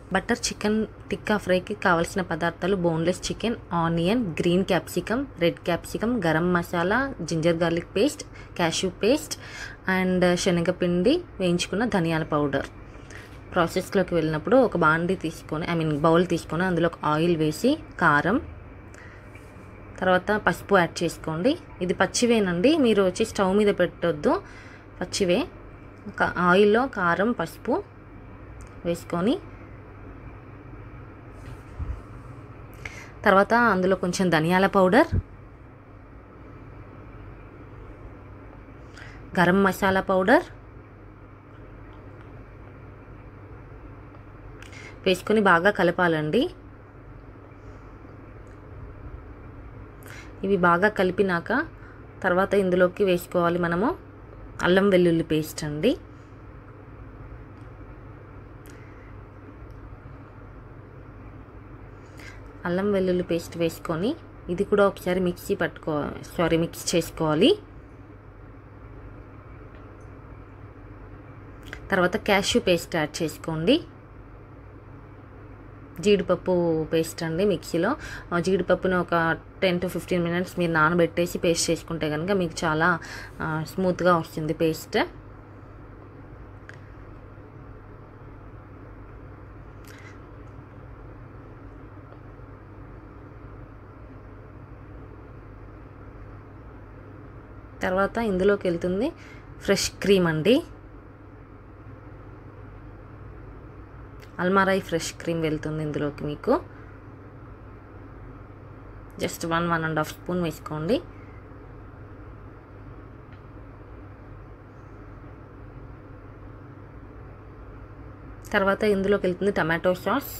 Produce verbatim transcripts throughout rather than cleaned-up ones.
Butter chicken tikka ఫ్రైకి కావాల్సిన పదార్థాలు boneless chicken, onion, green capsicum, red capsicum, garam masala, ginger garlic paste, cashew paste and శనగపిండి, వేయించుకున్న ధనియాల పౌడర్. ప్రాసెస్లోకి వెళ్ళినప్పుడు ఒక బాండి తీసుకొని ఐ మీన్ బౌల్ తీసుకొని అందులో ఒక ఆయిల్ వేసి కారం, తర్వాత పసుపు యాడ్ చేసుకోండి. ఇది పచ్చివేనండి, మీరు వచ్చి స్టవ్ మీద పెట్టొద్దు, పచ్చివే. ఆయిల్లో కారం పసుపు వేసుకొని తర్వాత అందులో కొంచెం ధనియాల పౌడర్, గరం మసాలా పౌడర్ వేసుకొని బాగా కలపాలండి. ఇవి బాగా కలిపినాక తర్వాత ఇందులోకి వేసుకోవాలి మనము అల్లం వెల్లుల్లి పేస్ట్ అండి. అల్లం వెల్లుల్లి పేస్ట్ వేసుకొని ఇది కూడా ఒకసారి మిక్సీ పట్టుకో సారీ మిక్స్ చేసుకోవాలి. తర్వాత క్యాష్యూ పేస్ట్ యాడ్ చేసుకోండి. జీడిపప్పు పేస్ట్ అండి మిక్సీలో. జీడిపప్పును ఒక టెన్ టు ఫిఫ్టీన్ మినిట్స్ మీరు నానబెట్టేసి పేస్ట్ చేసుకుంటే కనుక మీకు చాలా స్మూత్గా వస్తుంది పేస్ట్. తర్వాత ఇందులోకి వెళ్తుంది ఫ్రెష్ క్రీమ్ అండి. అల్మారాయి ఫ్రెష్ క్రీమ్ వెళ్తుంది ఇందులోకి. మీకు just one one and half spoon వేసుకోండి. తర్వాత ఇందులోకి వెళ్తుంది టమాటో సాస్,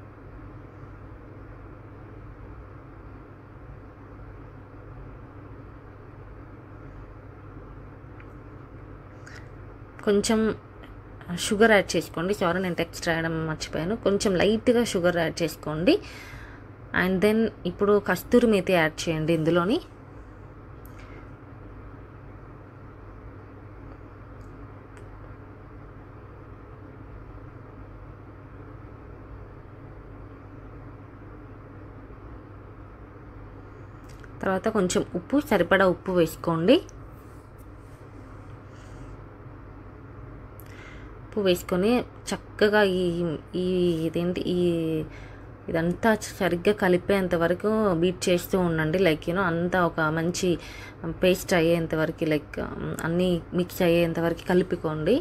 కొంచెం షుగర్ యాడ్ చేసుకోండి. సారీ నేను టెక్స్ట్ రాయడం మర్చిపోయాను. కొంచెం లైట్గా షుగర్ యాడ్ చేసుకోండి. అండ్ దెన్ ఇప్పుడు కస్తూరి మేతి యాడ్ చేయండి ఇందులోని. తర్వాత కొంచెం ఉప్పు, సరిపడా ఉప్పు వేసుకోండి. ఉప్పు వేసుకొని చక్కగా ఈ ఈ ఇదేంటి ఈ ఇదంతా సరిగ్గా కలిపేంత వరకు బీట్ చేస్తూ ఉండండి. లైక్ యూనో అంతా ఒక మంచి పేస్ట్ అయ్యేంత వరకు, లైక్ అన్నీ మిక్స్ అయ్యేంత వరకు కలుపుకోండి.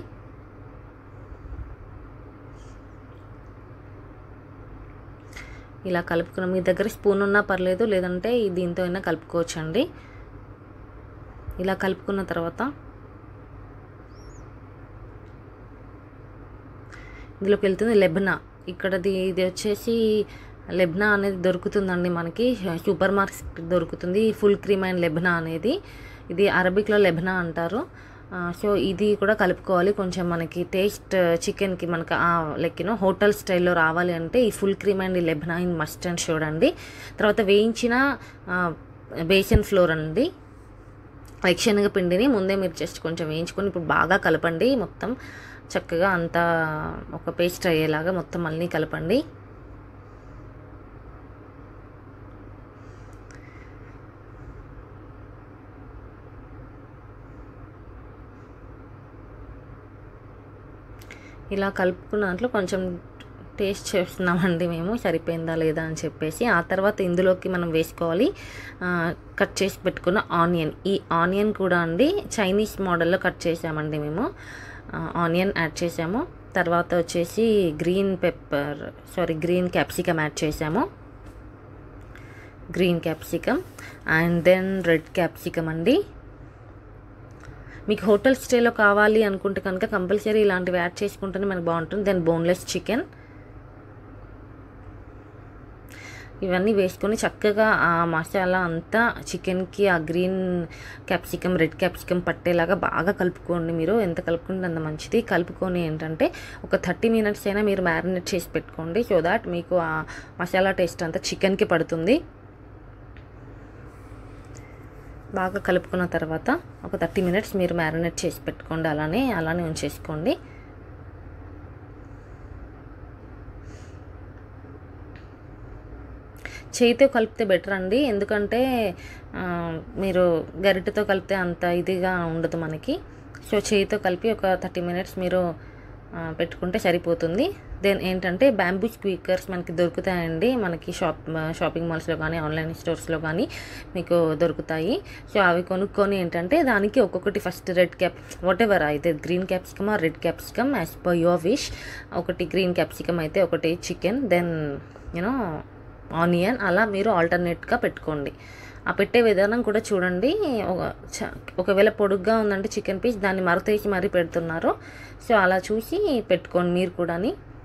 ఇలా కలుపుకున్న మీ దగ్గర స్పూన్ ఉన్నా పర్లేదు, లేదంటే దీంతో అయినా కలుపుకోవచ్చు అండి. ఇలా కలుపుకున్న తర్వాత ఇందులోకి వెళ్తుంది లెబ్నా. ఇక్కడది ఇది వచ్చేసి లెబ్నా అనేది దొరుకుతుందండి మనకి, సూపర్ మార్కెట్ దొరుకుతుంది. ఫుల్ క్రీమ్ అండ్ లెబ్నా అనేది, ఇది అరబిక్లో లెబ్నా అంటారు. సో ఇది కూడా కలుపుకోవాలి. కొంచెం మనకి టేస్ట్ చికెన్కి మనకి లైక్ యూనో హోటల్ స్టైల్లో రావాలి అంటే ఈ ఫుల్ క్రీమ్ అండ్ ఈ లెబ్నా ఇన్ మస్ట్ అండ్ షుడ్ అండి. తర్వాత వేయించిన బేసన్ ఫ్లోర్ అండి, లైక్ శనగపిండిని ముందే మీరు జస్ట్ కొంచెం వేయించుకొని ఇప్పుడు బాగా కలపండి. మొత్తం చక్కగా అంతా ఒక పేస్ట్ అయ్యేలాగా మొత్తం అన్నీ కలపండి. ఇలా కలుపుకున్న దాంట్లో కొంచెం టేస్ట్ చేస్తున్నామండి మేము, సరిపోయిందా లేదా అని చెప్పేసి. ఆ తర్వాత ఇందులోకి మనం వేసుకోవాలి కట్ చేసి పెట్టుకున్న ఆనియన్. ఈ ఆనియన్ కూడా అండి చైనీస్ మోడల్లో కట్ చేసామండి మేము. ఆనియన్ యాడ్ చేసాము. తర్వాత వచ్చేసి green pepper sorry green capsicum add చేసాము. Green capsicum and then red capsicum అండి. మీకు హోటల్ స్టైల్లో కావాలి అనుకుంటే కనుక కంపల్సరీ ఇలాంటివి యాడ్ చేసుకుంటేనే మనకు బాగుంటుంది. దెన్ బోన్లెస్ చికెన్, ఇవన్నీ వేసుకొని చక్కగా ఆ మసాలా అంతా చికెన్కి ఆ గ్రీన్ క్యాప్సికమ్ రెడ్ క్యాప్సికమ్ పట్టేలాగా బాగా కలుపుకోండి. మీరు ఎంత కలుపుకుంటే అంత మంచిది. కలుపుకొని ఏంటంటే ఒక థర్టీ మినిట్స్ అయినా మీరు మ్యారినేట్ చేసి పెట్టుకోండి, సో దాట్ మీకు ఆ మసాలా టేస్ట్ అంతా చికెన్కి పడుతుంది. బాగా కలుపుకున్న తర్వాత ఒక థర్టీ మినిట్స్ మీరు మ్యారినేట్ చేసి పెట్టుకోండి. అలానే అలానే ఉంచేసుకోండి. చేయితో కలిపితే బెటర్ అండి, ఎందుకంటే మీరు గరిటెతో కలిపితే అంత ఇదిగా ఉండదు మనకి. సో చేయితో కలిపి ఒక థర్టీ మినిట్స్ మీరు పెట్టుకుంటే సరిపోతుంది. దెన్ ఏంటంటే బ్యాంబూ స్క్వీకర్స్ మనకి దొరుకుతాయండి, మనకి షాప్ షాపింగ్ మాల్స్లో కానీ ఆన్లైన్ స్టోర్స్లో కానీ మీకు దొరుకుతాయి. సో అవి కొనుక్కొని ఏంటంటే దానికి ఒక్కొక్కటి first red cap whatever అయితే green capsicum or red capsicum as per your wish, ఒకటి గ్రీన్ క్యాప్సికమ్ అయితే ఒకటి చికెన్, దెన్ యూనో ఆనియన్, అలా మీరు ఆల్టర్నేట్గా పెట్టుకోండి. ఆ పెట్టే విధానం కూడా చూడండి, ఒక ఒకవేళ పొడుగ్గా ఉందంటే చికెన్ పీస్ దాన్ని మరతేసి మరీ పెడుతున్నారు. సో అలా చూసి పెట్టుకోండి మీరు కూడా.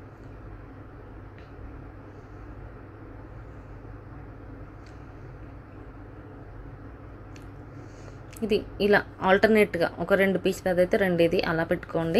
ఇది ఇలా ఆల్టర్నేట్గా ఒక రెండు పీసులు అదైతే రెండు ఇది అలా పెట్టుకోండి.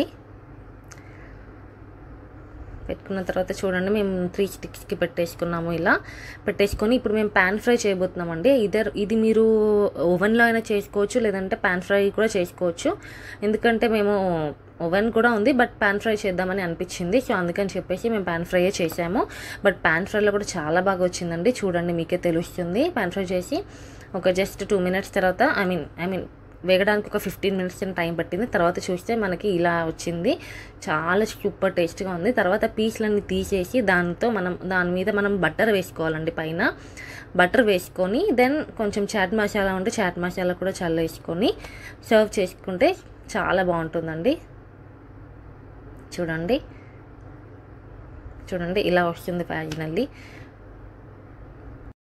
పెట్టుకున్న తర్వాత చూడండి మేము త్రీ స్టిక్స్కి పెట్టేసుకున్నాము. ఇలా పెట్టేసుకొని ఇప్పుడు మేము ప్యాన్ ఫ్రై చేయబోతున్నామండి. ఇదర్ ఇది మీరు ఓవెన్లో అయినా చేసుకోవచ్చు, లేదంటే ప్యాన్ ఫ్రై కూడా చేసుకోవచ్చు. ఎందుకంటే మేము ఓవెన్ కూడా ఉంది, బట్ ప్యాన్ ఫ్రై చేద్దామని అనిపించింది. సో అందుకని చెప్పేసి మేము ప్యాన్ ఫ్రైయే చేసాము. బట్ ప్యాన్ ఫ్రైలో కూడా చాలా బాగా వచ్చిందండి, చూడండి మీకే తెలుస్తుంది. ప్యాన్ ఫ్రై చేసి ఒక జస్ట్ టూ మినిట్స్ తర్వాత ఐ మీన్ ఐ మీన్ వేగడానికి ఒక ఫిఫ్టీన్ మినిట్స్ టైం పట్టింది. తర్వాత చూస్తే మనకి ఇలా వచ్చింది, చాలా సూపర్ టేస్ట్గా ఉంది. తర్వాత పీస్లన్నీ తీసేసి దాంతో మనం దాని మీద మనం బటర్ వేసుకోవాలండి, పైన బటర్ వేసుకొని దెన్ కొంచెం చాట్ మసాలా ఉంటే చాట్ మసాలా కూడా చల్లేసుకొని సర్వ్ చేసుకుంటే చాలా బాగుంటుందండి. చూడండి చూడండి ఇలా వస్తుంది ఫైనల్లీ.